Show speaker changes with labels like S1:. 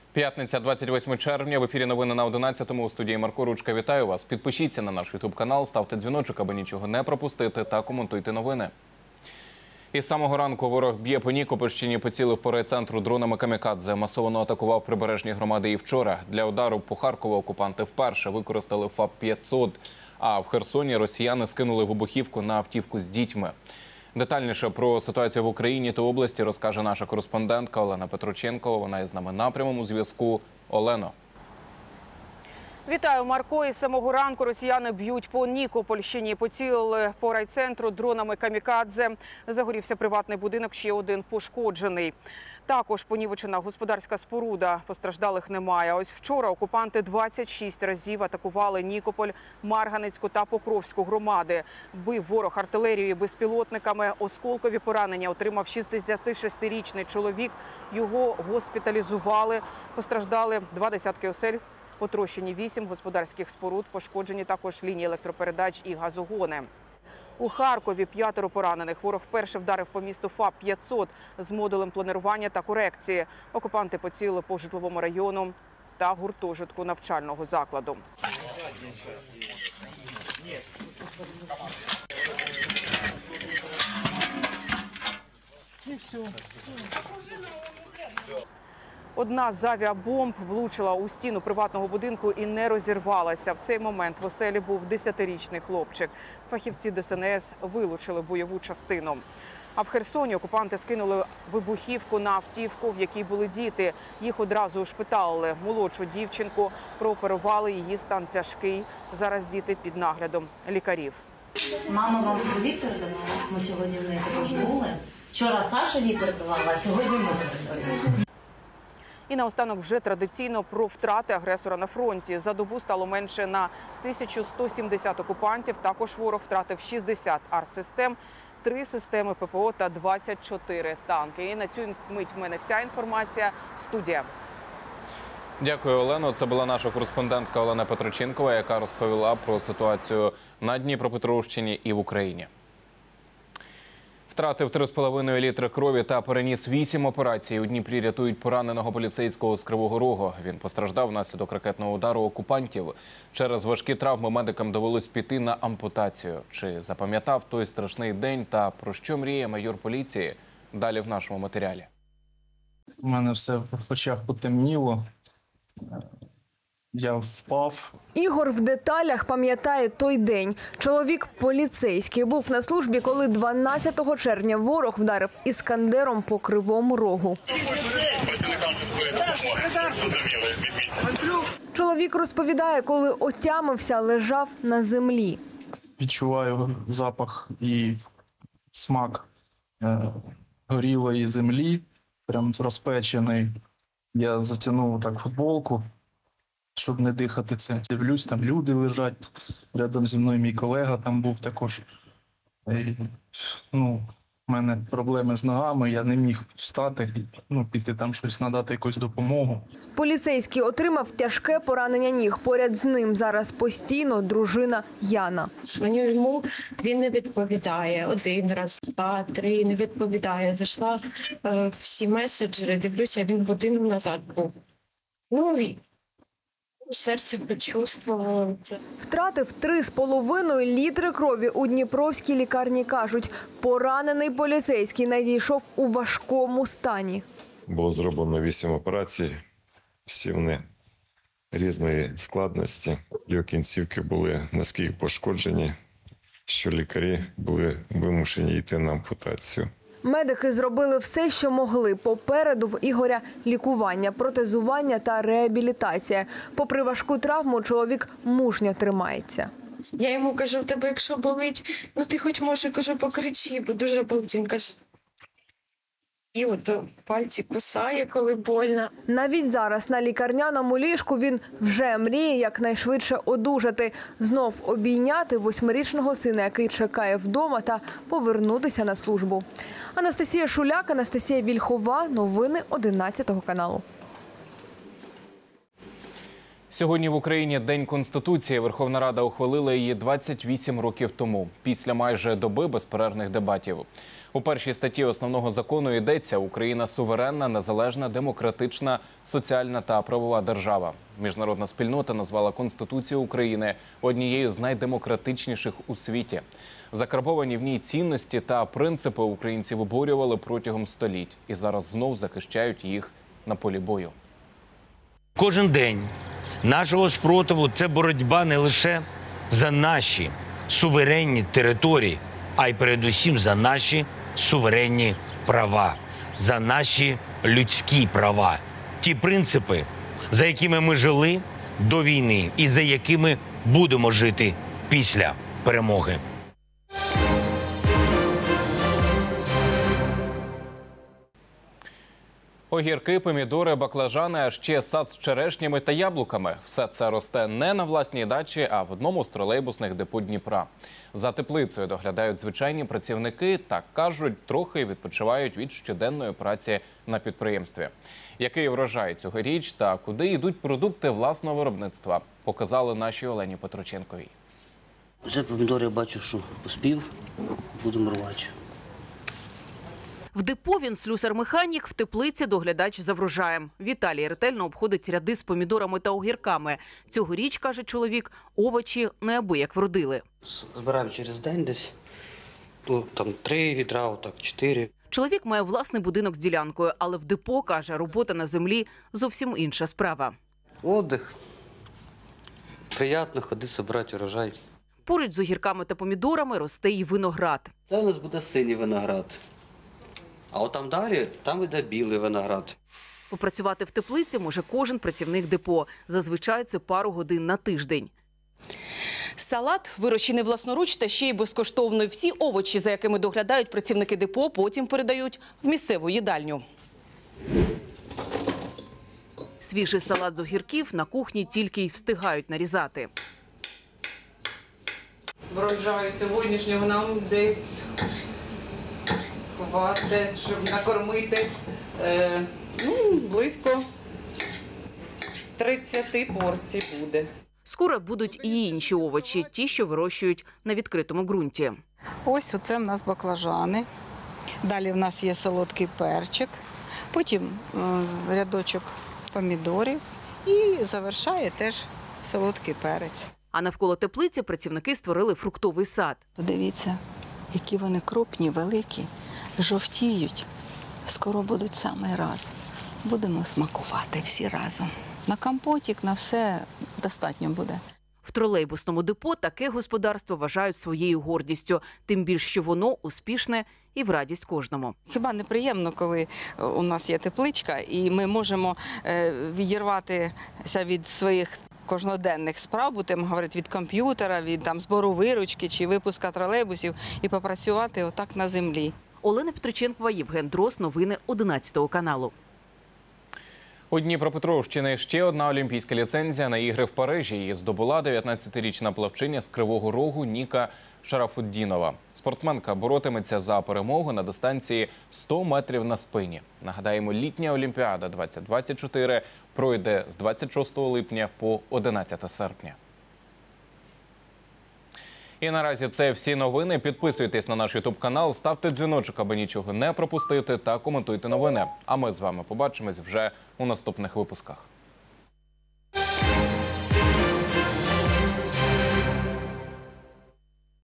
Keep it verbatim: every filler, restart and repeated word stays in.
S1: П'ятниця, двадцять восьме червня. В ефірі новини на одинадцятому. У студії Марко Ручка. Вітаю вас. Підпишіться на наш ютуб-канал, ставте дзвіночок, аби нічого не пропустити, та коментуйте новини. Із самого ранку ворог б'є по Нікопольщині, поцілив по райцентру дронами камікадзе. Масово атакував прибережні громади і вчора. Для удару по Харкову окупанти вперше використали ФАП п'ятсот, а в Херсоні росіяни скинули вибухівку на автівку з дітьми. Детальніше про ситуацію в Україні та області розкаже наша кореспондентка Олена Петроченко. Вона із нами на прямому зв'язку. Олено.
S2: Вітаю, Марко. Із самого ранку росіяни б'ють по Нікопольщині. Поцілили по райцентру дронами камікадзе. Загорівся приватний будинок, ще один пошкоджений. Також понівечена господарська споруда. Постраждалих немає. Ось вчора окупанти двадцять шість разів атакували Нікополь, Марганецьку та Покровську громади. Бив ворог артилерією, безпілотниками. Осколкові поранення отримав шістдесятишестирічний чоловік. Його госпіталізували. Постраждали два десятки осель. Потрощені вісім господарських споруд, пошкоджені також лінії електропередач і газогони. У Харкові п'ятеро поранених. Ворог вперше вдарив по місту ФАП п'ятсот з модулем планування та корекції. Окупанти поцілили по житловому району та гуртожитку навчального закладу. Одна з авіабомб влучила у стіну приватного будинку і не розірвалася. В цей момент в оселі був десятирічний хлопчик. Фахівці Де Ес En Ес вилучили бойову частину. А в Херсоні окупанти скинули вибухівку на автівку, в якій були діти. Їх одразу ушпиталили. Молодшу дівчинку прооперували, її стан тяжкий. Зараз діти під наглядом лікарів.
S3: Мама вам привіт передавала? Ми сьогодні в неї також були. Вчора Саша їй передавала, а сьогодні ми передаємо.
S2: І наостанок вже традиційно про втрати агресора на фронті. За добу стало менше на тисячу сто сімдесят окупантів. Також ворог втратив шістдесят артсистем, три системи ППО та двадцять чотири танки. І на цю мить в мене вся інформація. Студія.
S1: Дякую, Олено. Це була наша кореспондентка Олена Петроченкова, яка розповіла про ситуацію на Дніпропетровщині і в Україні. Втратив три з половиною літри крові та переніс вісім операцій. У Дніпрі рятують пораненого поліцейського з Кривого Рогу. Він постраждав внаслідок ракетного удару окупантів. Через важкі травми медикам довелось піти на ампутацію. Чи запам'ятав той страшний день та про що мріє майор поліції? Далі в нашому матеріалі.
S4: У мене все в очах потемніло. Я впав.
S5: Ігор в деталях пам'ятає той день. Чоловік поліцейський був на службі, коли дванадцятого червня ворог вдарив іскандером по Кривому Рогу. Чоловік розповідає, коли отямився, лежав на землі.
S4: Відчуваю запах і смак е, горілої землі, прям розпечений. Я затягнув так футболку, щоб не дихати це. Дивлюсь, там люди лежать, рядом зі мною мій колега там був також. І, ну, у мене проблеми з ногами, я не міг встати, ну, піти там щось, надати якусь допомогу.
S5: Поліцейський отримав тяжке поранення ніг. Поряд з ним зараз постійно дружина Яна.
S6: Дзвоню йому, він не відповідає. Один раз, два, три, не відповідає. Зайшла е, всі меседжери, дивлюся, він годину назад був. Ну і серце почувствувало це.
S5: Втратив три з половиною літри крові. У Дніпровській лікарні кажуть, поранений поліцейський надійшов у важкому стані.
S7: Було зроблено вісім операцій, всі вони різної складності. Його кінцівки були наскільки пошкоджені, що лікарі були вимушені йти на ампутацію.
S5: Медики зробили все, що могли. Попереду в Ігоря лікування, протезування та реабілітація. Попри важку травму, чоловік мужньо тримається.
S6: Я йому кажу, в тебе якщо болить, ну ти хоч може, кажу, покричи, бо дуже болить. Він каже, і от пальці кусає, коли больно.
S5: Навіть зараз на лікарняному ліжку він вже мріє якнайшвидше одужати. Знов обійняти восьмирічного сина, який чекає вдома, та повернутися на службу. Анастасія Шуляк, Анастасія Вільхова. Новини одинадцятого каналу.
S1: Сьогодні в Україні День Конституції. Верховна Рада ухвалила її двадцять вісім років тому, після майже доби безперервних дебатів. У першій статті основного закону йдеться: Україна – суверенна, незалежна, демократична, соціальна та правова держава. Міжнародна спільнота назвала Конституцію України однією з найдемократичніших у світі. Закарбовані в ній цінності та принципи українці виборювали протягом століть і зараз знов захищають їх на полі бою.
S8: Кожен день нашого спротиву – це боротьба не лише за наші суверенні території, а й передусім за наші суверенні права, за наші людські права. Ті принципи, за якими ми жили до війни і за якими будемо жити після перемоги.
S1: Огірки, помідори, баклажани, а ще сад з черешнями та яблуками. Все це росте не на власній дачі, а в одному з тролейбусних депо Дніпра. За теплицею доглядають звичайні працівники та, кажуть, трохи відпочивають від щоденної праці на підприємстві. Який врожай цьогоріч та куди йдуть продукти власного виробництва, показали нашій Олені Петроченковій.
S9: Вже помідори я бачу, що поспів, будемо рвати.
S2: В депо він слюсар-механік, в теплиці доглядач за врожаєм. Віталій ретельно обходить ряди з помідорами та огірками. Цьогоріч, каже чоловік, овочі неабияк вродили.
S9: Збираємо через день десь, ну, там три відра, отак, чотири.
S2: Чоловік має власний будинок з ділянкою, але в депо, каже, робота на землі зовсім інша справа.
S9: Отдих. Приємно ходити, збирати урожай.
S2: Поруч з огірками та помідорами росте і виноград.
S9: Це у нас буде синій виноград. А от там далі, там йде білий виноград.
S2: Попрацювати в теплиці може кожен працівник депо. Зазвичай це пару годин на тиждень. Салат, вирощений власноруч та ще й безкоштовно. Всі овочі, за якими доглядають працівники депо, потім передають в місцеву їдальню. Свіжий салат з огірків на кухні тільки й встигають нарізати.
S10: Врожаю сьогоднішнього нам десь хватить, щоб накормити е, ну, близько тридцяти порцій буде.
S2: Скоро будуть і інші овочі, ті, що вирощують на відкритому ґрунті.
S11: Ось оце в нас баклажани. Далі в нас є солодкий перчик, потім е, рядочок помідорів і завершає теж солодкий перець.
S2: А навколо теплиці працівники створили фруктовий сад.
S11: Подивіться, які вони крупні, великі, жовтіють. Скоро будуть самий раз. Будемо смакувати всі разом. На компотик, на все достатньо буде.
S2: В тролейбусному депо таке господарство вважають своєю гордістю. Тим більше, що воно успішне і в радість кожному.
S11: Хіба не приємно, коли у нас є тепличка і ми можемо відірватися від своїх кожноденних справ, будемо говорити, від комп'ютера, від там, збору виручки чи випуска тролейбусів і попрацювати отак на землі.
S2: Олена Петроченкова, Євген Дрос. Новини одинадцятого каналу.
S1: У Дніпропетровщині ще одна олімпійська ліцензія на ігри в Парижі. Її здобула дев'ятнадцятирічна плавчиня з Кривого Рогу Ніка Шарафуддінова. Спортсменка боротиметься за перемогу на дистанції сто метрів на спині. Нагадаємо, літня Олімпіада двадцять двадцять чотири пройде з двадцять шостого липня по одинадцяте серпня. І наразі це всі новини. Підписуйтесь на наш ютуб-канал, ставте дзвіночок, аби нічого не пропустити, та коментуйте новини. А ми з вами побачимось вже у наступних випусках.